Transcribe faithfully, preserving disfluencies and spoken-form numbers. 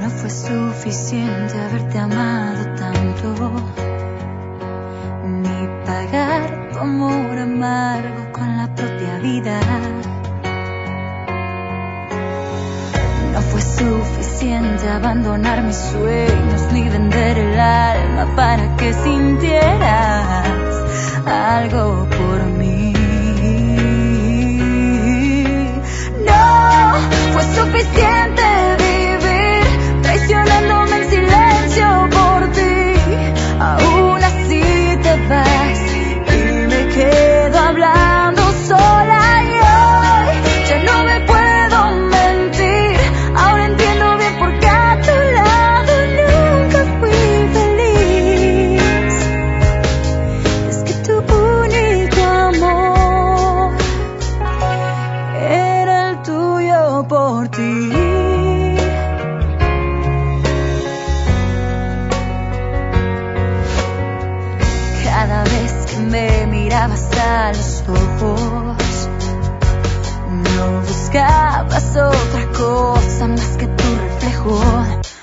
No fue suficiente haberte amado tanto, ni pagar tu amor amargo con la propia vida. No fue suficiente abandonar mis sueños, ni vender el alma para que sintieras algo por mí. No fue suficiente vivir traicionándome en silencio por ti. Aún así te vas y me quedo hablando sola, y hoy ya no me puedo mentir. Ahora entiendo bien por qué a tu lado nunca fui feliz. Es que tu único amor era el tuyo por ti. Cada vez que me mirabas a los ojos, no buscabas otra cosa más que tu reflejo.